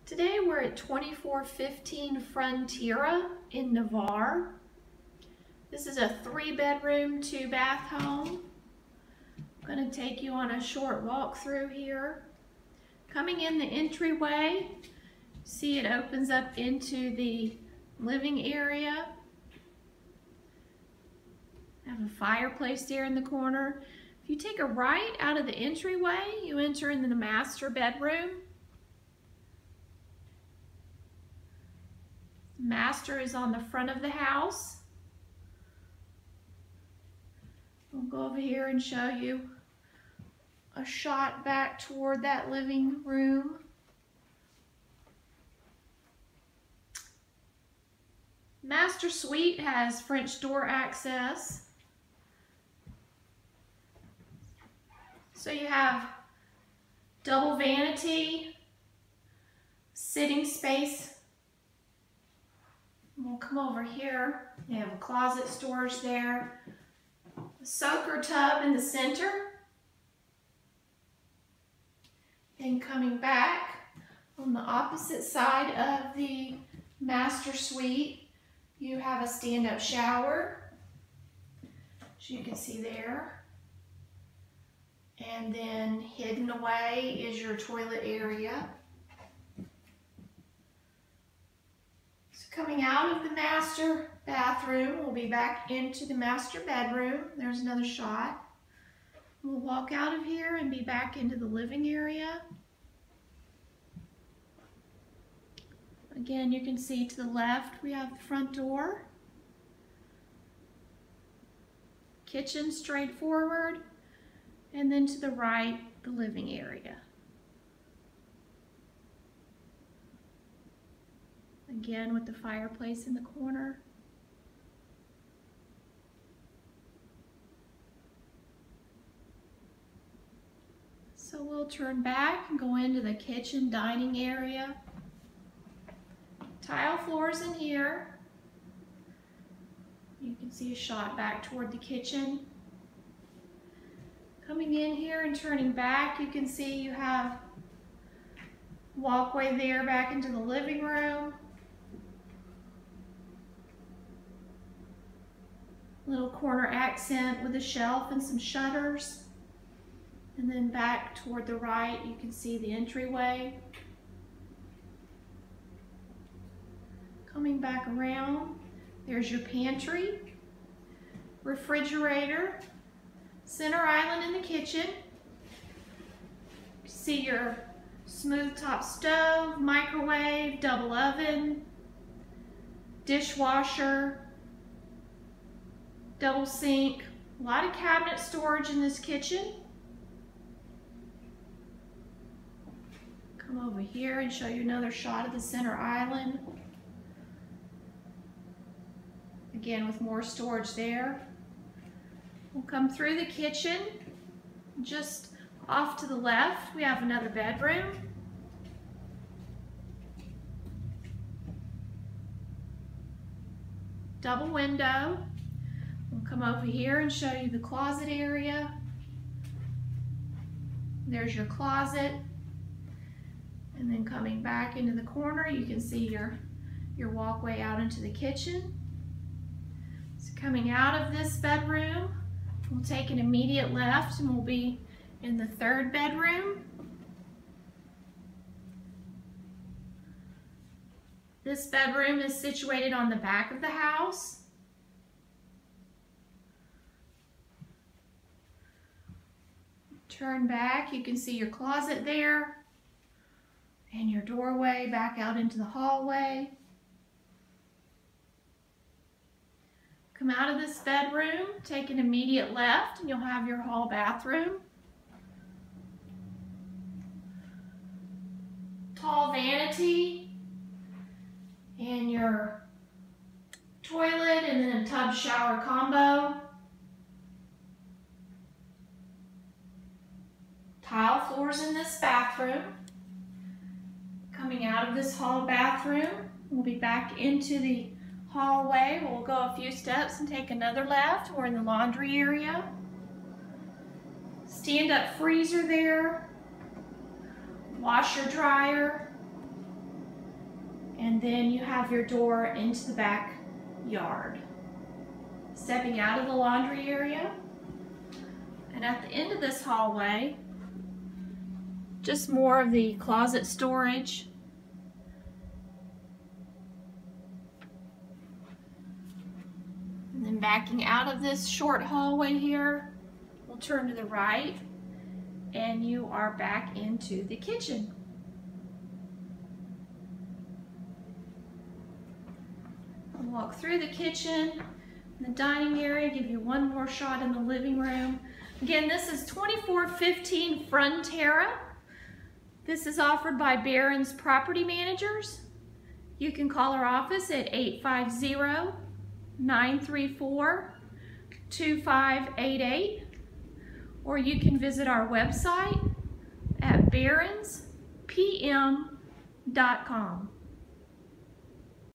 Today we're at 2415 Frontiera in Navarre. This is a 3-bedroom, 2-bath home. I'm going to take you on a short walk through here. Coming in the entryway, see it opens up into the living area. Have a fireplace there in the corner. If you take a right out of the entryway, you enter into the master bedroom. Master is on the front of the house. We'll go over here and show you a shot back toward that living room. Master suite has French door access. So you have double vanity, sitting space. We'll come over here. You have a closet storage there. A soaker tub in the center. Then coming back on the opposite side of the master suite, you have a stand-up shower, as you can see there. And then hidden away is your toilet area. Coming out of the master bathroom, we'll be back into the master bedroom. There's another shot. We'll walk out of here and be back into the living area. Again, you can see to the left we have the front door. Kitchen straight forward, and then to the right, the living area. Again, with the fireplace in the corner. So we'll turn back and go into the kitchen dining area. Tile floors in here. You can see a shot back toward the kitchen. Coming in here and turning back, you can see you have walkway there back into the living room. Little corner accent with a shelf and some shutters. And then back toward the right, you can see the entryway. Coming back around, there's your pantry, refrigerator, center island in the kitchen. You see your smooth top stove, microwave, double oven, dishwasher, double sink, a lot of cabinet storage in this kitchen. Come over here and show you another shot of the center island. Again, with more storage there. We'll come through the kitchen. Just off to the left, we have another bedroom. Double window. We'll come over here and show you the closet area. There's your closet. And then coming back into the corner, you can see your walkway out into the kitchen. So coming out of this bedroom, we'll take an immediate left and we'll be in the 3rd bedroom. This bedroom is situated on the back of the house. Turn back, you can see your closet there and your doorway back out into the hallway. Come out of this bedroom, take an immediate left, and you'll have your hall bathroom. Tall vanity and your toilet, and then a tub shower combo. Tile floors in this bathroom. Coming out of this hall bathroom, we'll be back into the hallway. We'll go a few steps and take another left. We're in the laundry area. Stand-up freezer there. Washer dryer. And then you have your door into the backyard. Stepping out of the laundry area. And at the end of this hallway, just more of the closet storage. And then backing out of this short hallway here, we'll turn to the right and you are back into the kitchen. I'll walk through the kitchen, the dining area, give you one more shot in the living room. Again, this is 2415 Frontera. This is offered by Barron's Property Managers. You can call our office at 850-934-2588, or you can visit our website at barronspm.com.